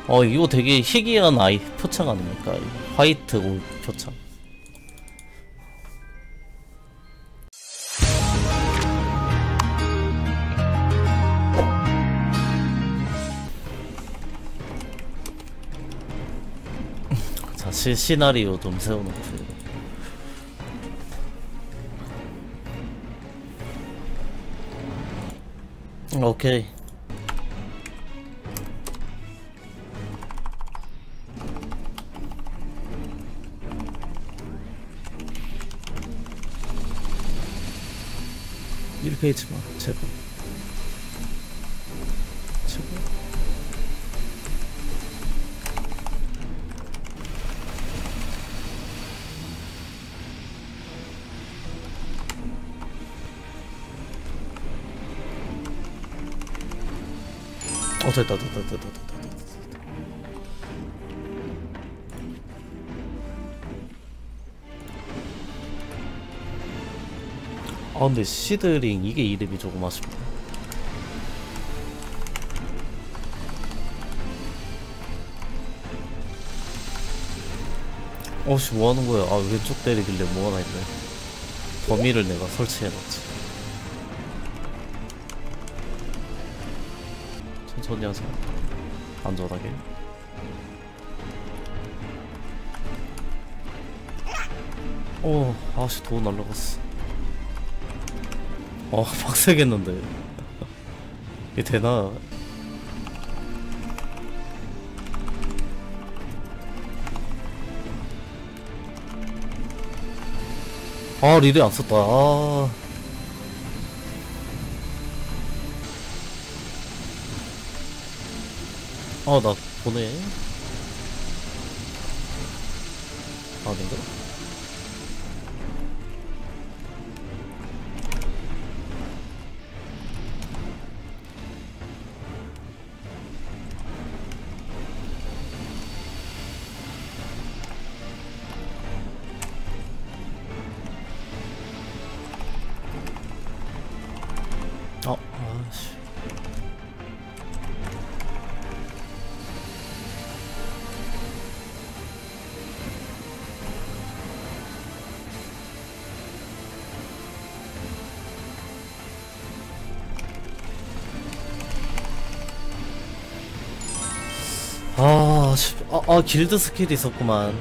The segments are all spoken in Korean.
이거 되게 희귀한 아이 표창 아닙니까? 화이트 올 표창. 자, 시나리오 좀 세워놓고. 오케이. 일 페이지만 제발. 제발. 됐다. 근데 시드링 이게 이름이 조금 아쉽네. 씨, 뭐하는 거야? 왼쪽 때리길래 뭐하나 했네. 범위를 내가 설치해놨지. 천천히 하자. 안전하게. 아씨, 도 날라갔어. 빡세겠는데. 이게 되나? 릴레이 안 썼다. 나 보내. 아닌가? 아씨. 길드 스킬이 있었구만.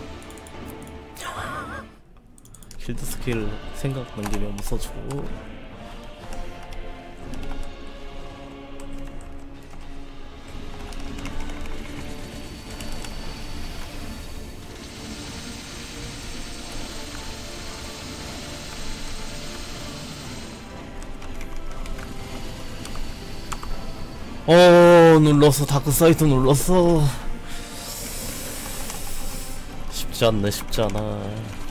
길드 스킬 생각난 김에 한번 써주고. 눌렀어. 다크사이드 눌렀어. 쉽지 않네. 쉽지 않아.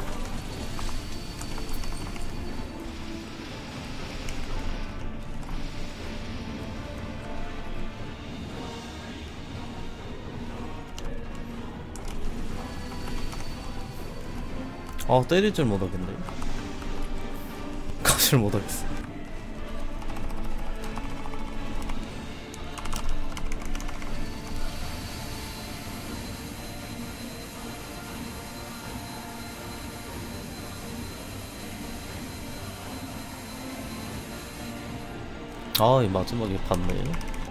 때릴 줄 못하겠네. 가실 못하겠어. 이 마지막에 봤네.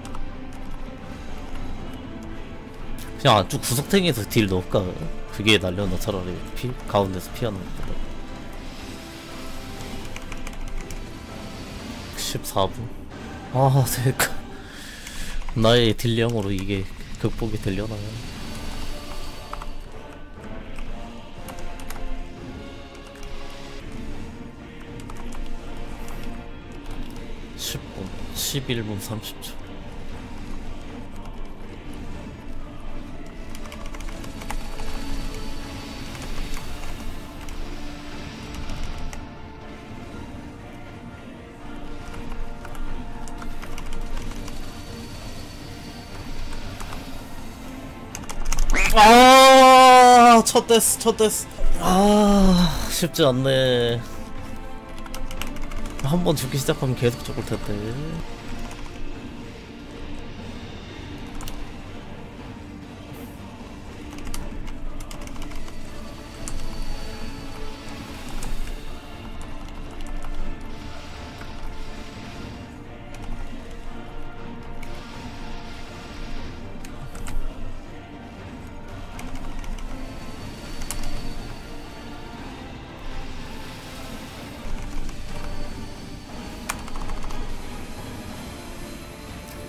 그냥 안쪽 구석탱이에서 딜 넣을까? 그게 날려놔. 차라리 가운데서 피하는 것보다. 14분. 그러니까 나의 딜량으로 이게 극복이 되려나. 10분 11분 30초. 첫 데스. 쉽지 않네. 한번 죽기 시작하면 계속 죽을 텐데.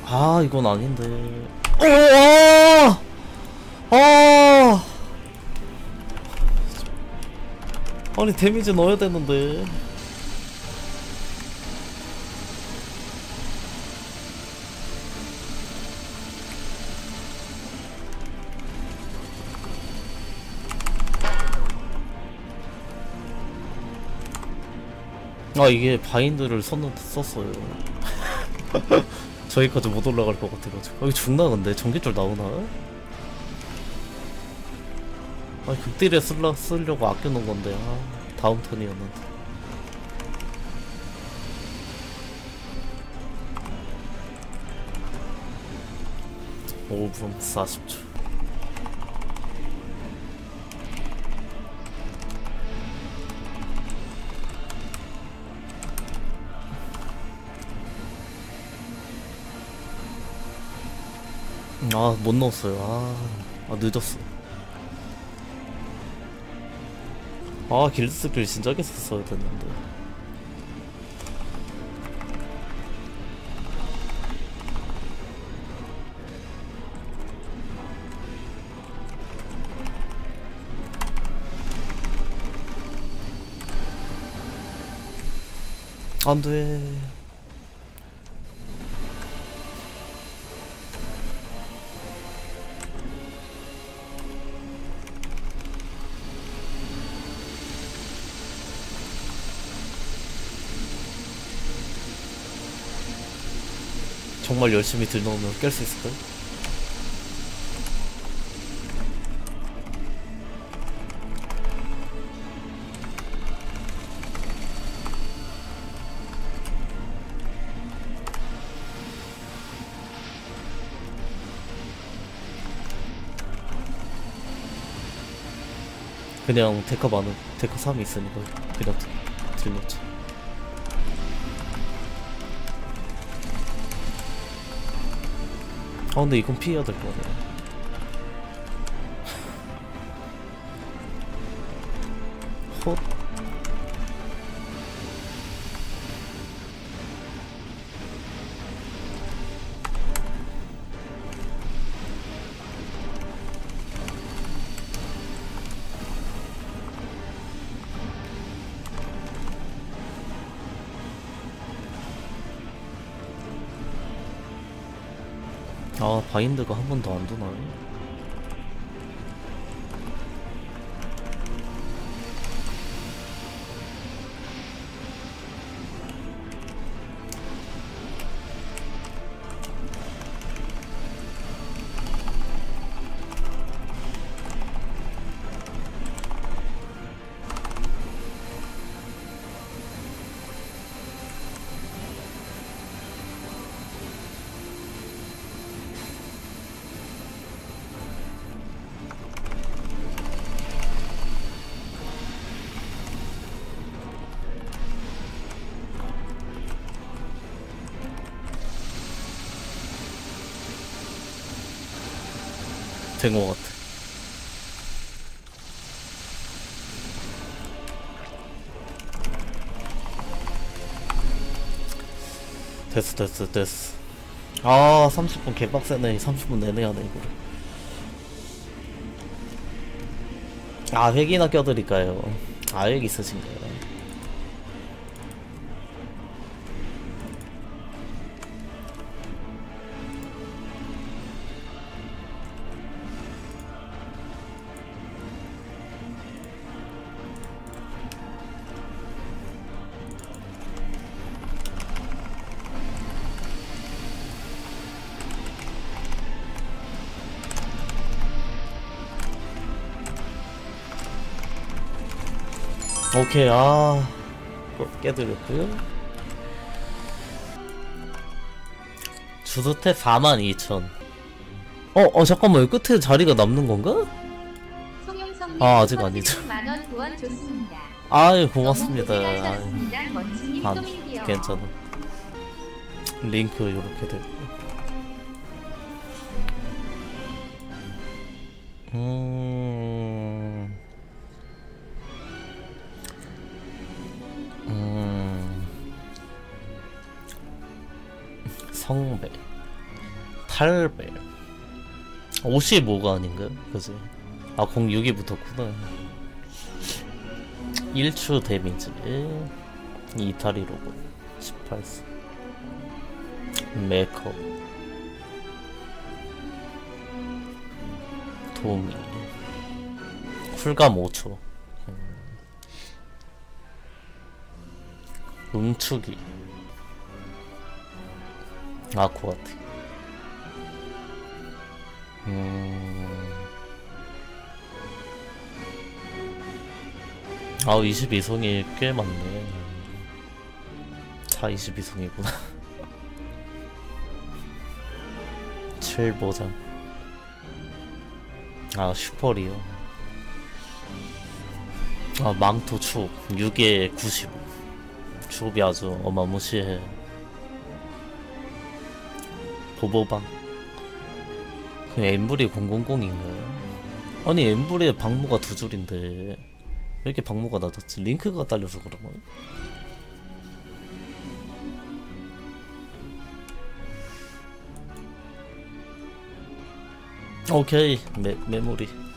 아 이건 아닌데. 오! 아! 아니 데미지 넣어야 되는데. 아 이게 바인드를 썼어요. 저기까지 못 올라갈 것 같아가지고. 여기 죽나 근데? 전기줄 나오나? 아니 극딜에 쓰려고 아껴놓은 건데. 아 다음 턴이었는데. 5분 40초. 아, 못 넣었어요. 늦었어. 길드 스킬 진작에 썼어야 됐는데. 안 돼. 정말 열심히 들 넣으면 깰 수 있을까요? 그냥 데카 3이 있으니까 그냥 들 넣지. 근데 이건 피해야 될 거네. 헛. 바인드가 한 번 더 안 도나요? 된 것 같아. 됐어. 30분 개빡세네. 30분 내내 하네 이거를. 회기나 껴드릴까요? 핵 있으신가요? 오케이. 깨드렸고요. 주소태 42,000. 잠깐만, 여기 끝에 자리가 남는 건가? 아직 아니죠. 고맙습니다. 괜찮아. 링크 요렇게 되고. 성배 8벨 55가 아닌가요? 그지? 아 06이 붙었구나. 1추 데미지 이탈리 로봇 18세 메이커 도미 쿨감 5초 음축이 아쿠아트 아 22성이 꽤 많네. 다 22성이구나. 7보장 아 슈퍼리어 아 망토 추 6에 95 추업이 아주 어마무시해. 보보방 그 엠블이 000인가요? 아니 엠블에 방무가 2줄인데 왜 이렇게 방무가 낮았지? 링크가 딸려서 그런 거야? 오케이 메모리